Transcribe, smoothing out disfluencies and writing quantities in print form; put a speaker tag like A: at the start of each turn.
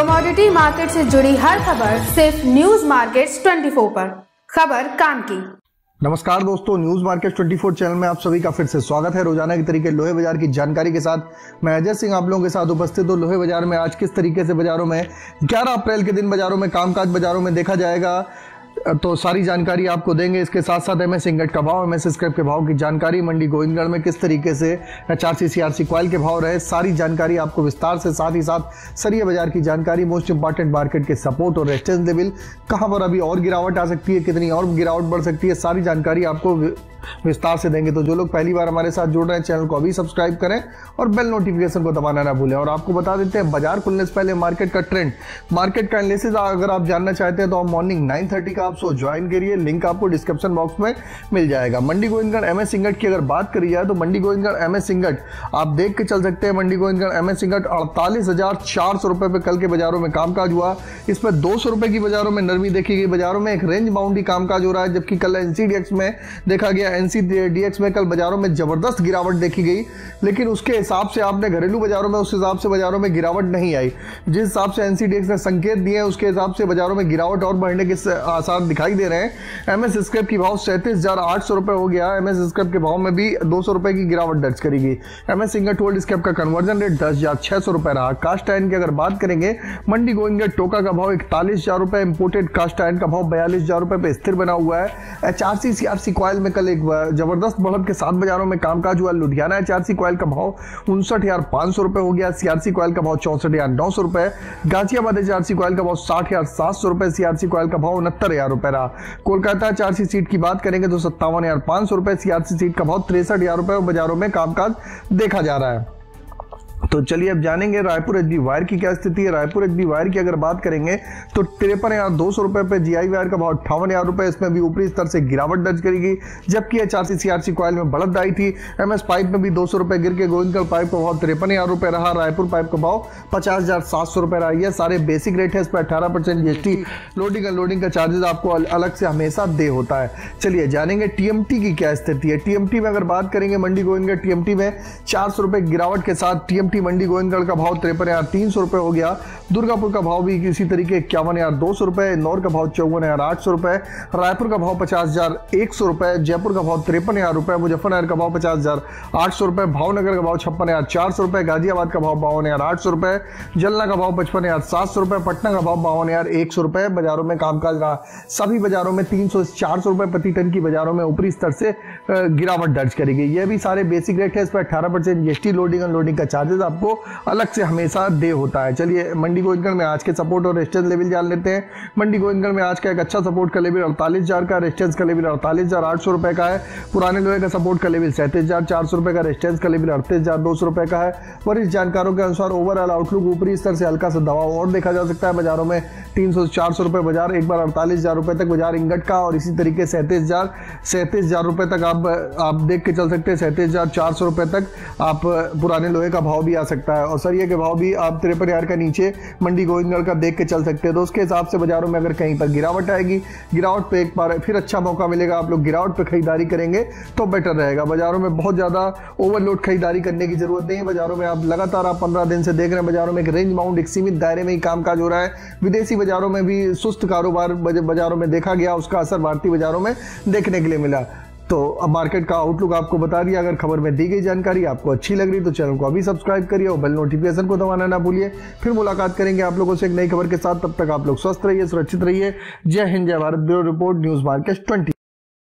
A: Commodity market से जुड़ी हर खबर सिर्फ न्यूज मार्केट्स 24 पर। खबर काम की।
B: नमस्कार दोस्तों, न्यूज मार्केट 24 चैनल में आप सभी का फिर से स्वागत है। रोजाना की तरीके लोहे बाजार की जानकारी के साथ मैं अजय सिंह आप लोगों के साथ उपस्थित हूँ। लोहे बाजार में आज किस तरीके से बाजारों में 11 अप्रैल के दिन बाजारों में कामकाज बाजारों में देखा जाएगा, तो सारी जानकारी आपको देंगे। इसके साथ साथ एमएस इंगट का भाव, एमएस स्क्रैप के भाव की जानकारी, मंडी गोविंदगढ़ में किस तरीके से HRC CRC कॉइल के भाव रहे, सारी जानकारी आपको विस्तार से, साथ ही साथ सरिया बाजार की जानकारी, मोस्ट इंपॉर्टेंट मार्केट के सपोर्ट और रेजिस्टेंस लेवल, कहां पर अभी और गिरावट आ सकती है, कितनी और गिरावट बढ़ सकती है, सारी जानकारी आपको विस्तार से देंगे। तो जो लोग पहली बार हमारे साथ जुड़ रहे हैं, चैनल को अभी सब्सक्राइब करें और बेल नोटिफिकेशन को दबाना ना भूलें। और आपको बता देते हैं बाजार खुलने से पहले मार्केट का ट्रेंड, मार्केट का एनालिसिस अगर आप जानना चाहते हैं तो आप मॉर्निंग 9:30 का आप शो ज्वाइन करिए, लिंक आपको डिस्क्रिप्शन बॉक्स में मिल जाएगा। मंडी गोविंदगढ़ एमएस इंगट की अगर बात करी जाए तो मंडी गोविंदगढ़ एमएस इंगट आप देख के चल सकते हैं। मंडी गोविंदगढ़ एमएस इंगट 48,400 रुपए पे कल के बाजारों में कामकाज हुआ। इसमें 200 रुपए की बाजारों में नरमी देखी गई। बाजारों में एक रेंज बाउंड ही कामकाज हो रहा है, जबकि कल एनसीडीएक्स में देखा गया, एनसीडीएक्स में कल बाजारों में जबरदस्त गिरावट देखी गई, लेकिन उसके हिसाब से आपने घरेलू बाजारों में उस हिसाब से बाजारों में गिरावट नहीं आई। जिस हिसाब से एनसीडीएक्स ने संकेत दिए हैं उसके हिसाब से बाजारों में गिरावट और बढ़ने के आसार दिखाई दे रहे हैं। एमएस स्क्रैप की भाव 37,800 रुपए हो गया। एमएस स्क्रैप के भाव में भी 200 रुपए की गिरावट दर्ज करेगी। एमएस इंगट ओल्ड स्क्रैप का कन्वर्जन रेट 10,600 रुपए रहा। कास्ट आयरन की अगर बात करेंगे, मंडी गोविंदगढ़ टोका का भाव 41,000 रुपए, इंपोर्टेड कास्ट आयरन का भाव 42,000 रुपए पे स्थिर बना हुआ है। HRC CRC कॉइल में कल एक जबरदस्त बढ़त के साथ बाजारों में कामकाज हुआ। लुधियाना HRC कॉइल का भाव 59,500 रुपए हो गया। CRC कॉइल का भाव 64,900 रुपए। गाजियाबाद HRC कॉइल का भाव 60,700 रुपए। CRC कॉइल का भाव 69,000 रुपए रहा। कोलकाता HRC सीट की बात करेंगे तो 57,500 रुपए। CRC सीट का भाव 63,000 रुपए बाजारों में कामकाज देखा जा रहा है। तो चलिए अब जानेंगे रायपुर एचबी वायर की क्या स्थिति है। रायपुर एचबी वायर की अगर बात करेंगे तो 53,200 रुपए पे जीआई वायर का भाव 58,000 रुपए, इसमें भी ऊपरी स्तर से गिरावट दर्ज करेगी। जबकि HRC CRC कॉइल में बढ़त आई थी। एमएस पाइप में भी 200 रुपए गिर के गोविंदगढ़ पाइप का भाव 53,000 रुपए रहा। रायपुर पाइप का भाव 50,700 रुपए रहा। ये सारे बेसिक रेट है। इस पर 18% जीएसटी, लोडिंग अनलोडिंग का चार्जेस आपको अलग से हमेशा दे होता है। चलिए जानेंगे टीएमटी की क्या स्थिति है। टीएमटी में अगर बात करेंगे, मंडी गोविंदगढ़ टीएमटी में 400 रुपए गिरावट के साथ टीएमटी मंडी गोविंदगढ़ का भाव 53,300 रुपए हो गया। दुर्गापुर का भाव भी इसी तरीके 51,200 रुपए। इंदौर का भाव 54,800 रुपए। रायपुर का भाव 50,100 रुपए। जयपुर का भाव 53,000 रुपए। मुजफ्फरनगर का भाव 50,800 रुपए। भावनगर का भाव 56,400 रुपए। गाजियाबाद का भाव 52,800 रुपए। जलना का भाव 55,700 रुपए। पटना का भाव 52,100 रुपए बाजारों में कामकाज रहा। सभी बाजारों में 300 से 400 रुपए प्रति टन की बाजारों में ऊपरी स्तर से गिरावट दर्ज करेगी। यह भी सारे बेसिक रेट है। इस पर 18% जीएसटी, लोडिंग अनलोडिंग का चार्जेस आपको अलग से हमेशा दे होता है। चलिए मंडी गोविंदगढ़ में आज के सपोर्ट और रेजिस्टेंस लेवल जान लेते हैं। मंडी गोविंदगढ़ में आज का एक अच्छा सपोर्ट का लेवल 48,000 का, रेजिस्टेंस का लेवल 48,800 रुपए का है। पुराने लोहे का सपोर्ट का लेवल 37,400 रुपए का, रेजिस्टेंस का लेवल 38,200 रुपए का है। वरिष्ठ जानकारों के अनुसार ओवरऑल आउटलुक ऊपरी स्तर से हल्का सा दबाव और देखा जा सकता है। बाजारों में 300 से 400 रुपए बाजार, एक बार 48,000 रुपए तक बाजार इंगट का, और इसी तरीके 37,000 रुपए तक आप देख के चल सकते हैं। 37,400 रुपए तक आप पुराने लोहे का भाव भी आ सकता है। और सरिया के भाव भी आप 53,000 का नीचे मंडी गोविंदगढ़ का देख के चल सकते हैं। तो उसके हिसाब से बाजारों में अगर कहीं पर गिरावट आएगी, गिरावट पे एक बार फिर अच्छा मौका मिलेगा, आप लोग गिरावट पे खरीदारी करेंगे तो बेटर रहेगा। बाजारों में बहुत ज्यादा ओवरलोड खरीदारी करने की जरूरत नहीं है। बाजारों में आप लगातार 15 दिन से देख रहे हैं, बाजारों में एक रेंज बाउंड, एक सीमित दायरे में ही कामकाज हो रहा है। विदेशी बाजारों में भी सुस्त कारोबार बाजारों में देखा गया, उसका असर भारतीय बाजारों में देखने के लिए मिला। तो अब मार्केट का आउटलुक आपको बता दिया। अगर खबर में दी गई जानकारी आपको अच्छी लग रही तो चैनल को अभी सब्सक्राइब करिए और बेल नोटिफिकेशन को दबाना ना भूलिए। फिर मुलाकात करेंगे आप लोगों से एक नई खबर के साथ। तब तक आप लोग स्वस्थ रहिए, सुरक्षित रहिए। जय हिंद, जय Bharat. Bureau report, news market 20।